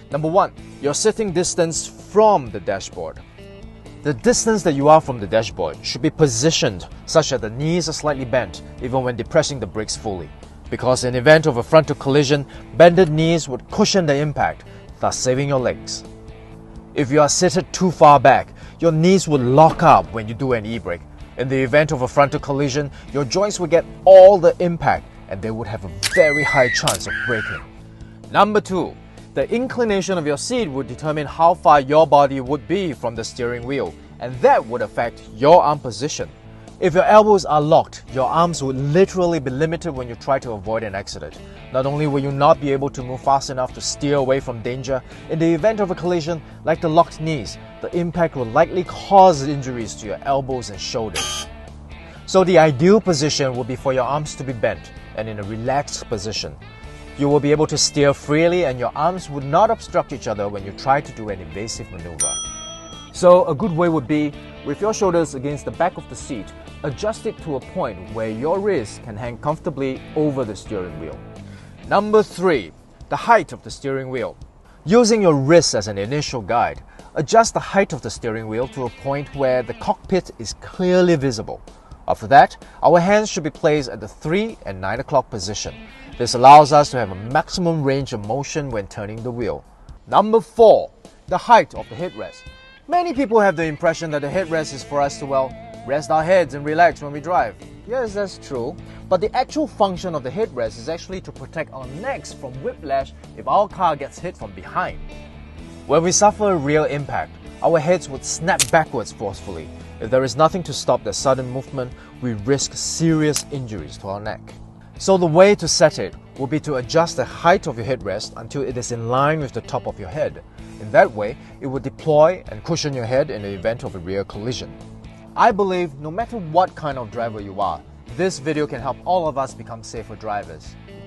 Number 1. Your sitting distance from the dashboard. The distance that you are from the dashboard should be positioned such that the knees are slightly bent even when depressing the brakes fully, because in event of a frontal collision, bended knees would cushion the impact, thus saving your legs. If you are seated too far back, your knees would lock up when you do an e-brake. In the event of a frontal collision, your joints would get all the impact and they would have a very high chance of breaking. Number 2. The inclination of your seat would determine how far your body would be from the steering wheel, and that would affect your arm position. If your elbows are locked, your arms would literally be limited when you try to avoid an accident. Not only will you not be able to move fast enough to steer away from danger, in the event of a collision, like the locked knees, the impact will likely cause injuries to your elbows and shoulders. So the ideal position would be for your arms to be bent and in a relaxed position. You will be able to steer freely and your arms would not obstruct each other when you try to do an evasive maneuver. So a good way would be, with your shoulders against the back of the seat, adjust it to a point where your wrists can hang comfortably over the steering wheel. Number 3. The height of the steering wheel. Using your wrists as an initial guide, adjust the height of the steering wheel to a point where the cockpit is clearly visible. After that, our hands should be placed at the 3 and 9 o'clock position. This allows us to have a maximum range of motion when turning the wheel. Number 4. The height of the headrest. Many people have the impression that the headrest is for us to, rest our heads and relax when we drive. Yes, that's true. But the actual function of the headrest is actually to protect our necks from whiplash if our car gets hit from behind. When we suffer a real impact, our heads would snap backwards forcefully. If there is nothing to stop the sudden movement, we risk serious injuries to our neck. So the way to set it will be to adjust the height of your headrest until it is in line with the top of your head. In that way, it will deploy and cushion your head in the event of a rear collision. I believe no matter what kind of driver you are, this video can help all of us become safer drivers.